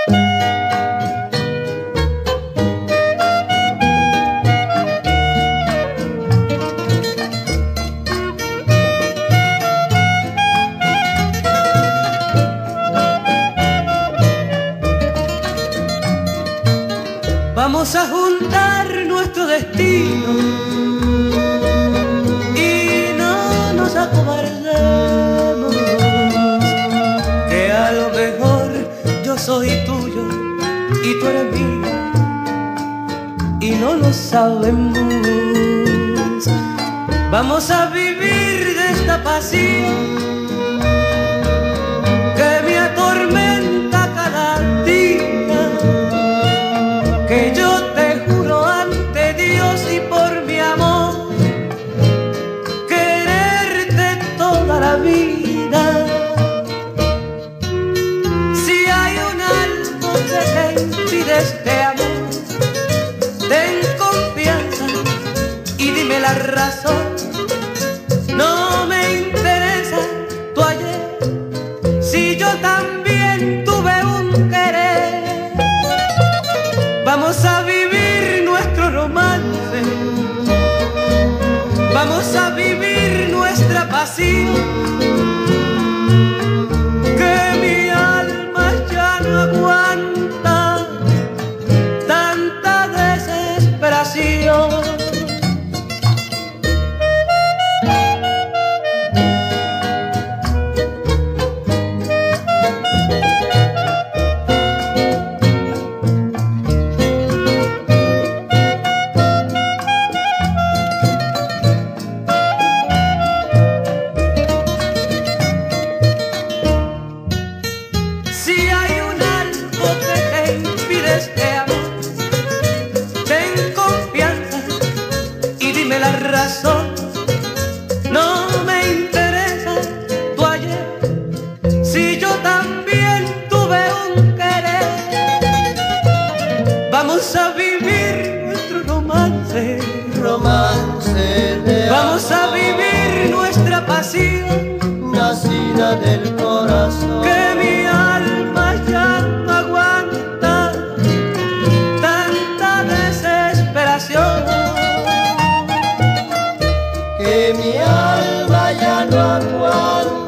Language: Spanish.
Vamos a juntar nuestro destino y no nos acobardemos, que a lo mejor yo soy tuyo y tú eres mío y no lo sabemos. Vamos a vivir de esta pasión que me atormenta cada día, que yo te juro ante Dios y por mi amor quererte toda la vida. Si hay un algo que te impide este amor, ten confianza y dime la razón. No me interesa tu ayer, si yo también tuve un querer. Vamos a vivir nuestro romance, vamos a vivir nuestra pasión, que mi alma ya no aguanta tanta desesperación. Si hay un algo que te impide este amor, ten confianza y dime la razón. No me interesa tu ayer, si yo también tuve un querer. Vamos a vivir nuestro romance, vamos a vivir nuestra pasión, nacida del corazón. que mi alma ya no aguanta tanta desesperación, Que mi alma ya no aguanta